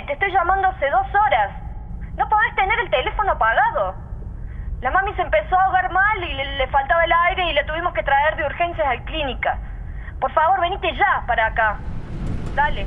te estoy llamando hace 2 horas. No podés tener el teléfono apagado. La mami se empezó a ahogar mal y le faltaba el aire y la tuvimos que traer de urgencias a la clínica. Por favor, venite ya para acá. Dale.